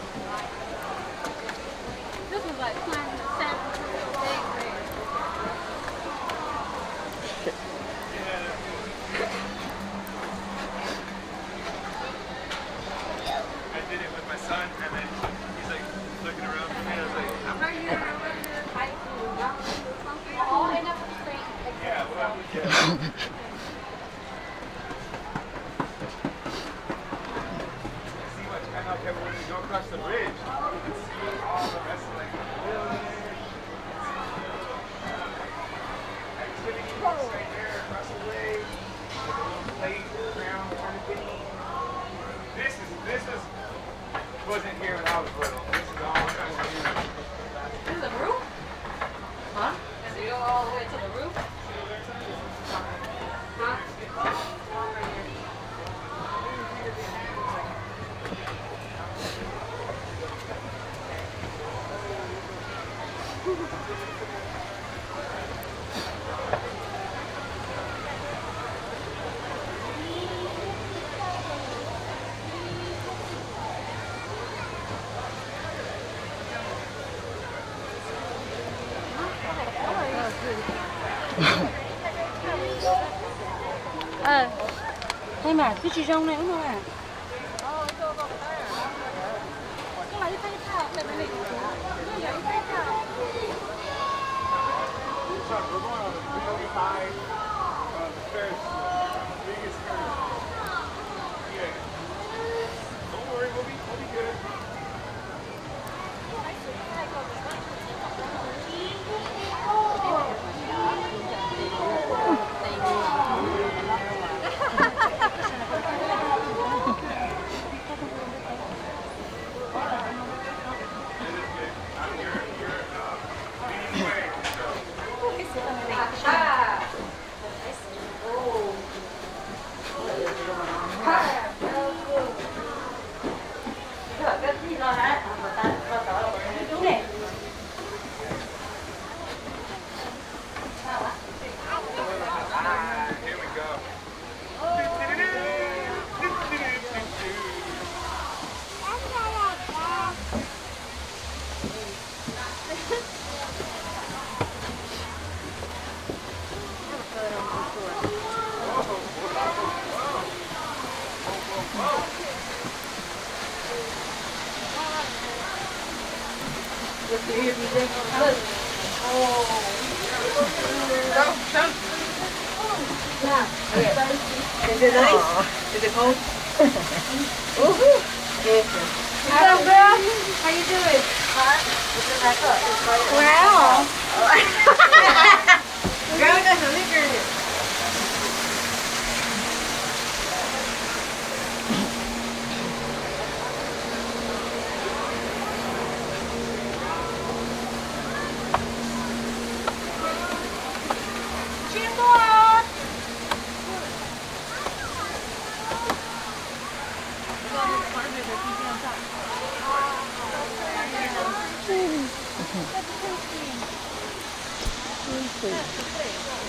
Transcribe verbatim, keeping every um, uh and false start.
This was like climbing the seventh grade. I did it with my son, and then he's like looking around for me. I was like, I'm not here. I'm not here. All end up with the same. Yeah, well, yeah. See what kind of when you go across the bridge, you can see all the rest of like the buildings. Activity right there across the way. Like a little playground kind of thing. This is this is wasn't here when I was little. This is all kind of here. This is the roof? Huh? Does it go all the way to the roof? Huh? Ờ, đây mà cái chị rong này đúng không ạ? We're going on a really high, uh, the Ferris, uh, biggest Ferris. Yeah. Don't worry, we'll be, we'll be good. Is it nice? Is it cold? Woohoo! Hello, girl. How you doing? Wow! Girl, got some liquor. Thank you.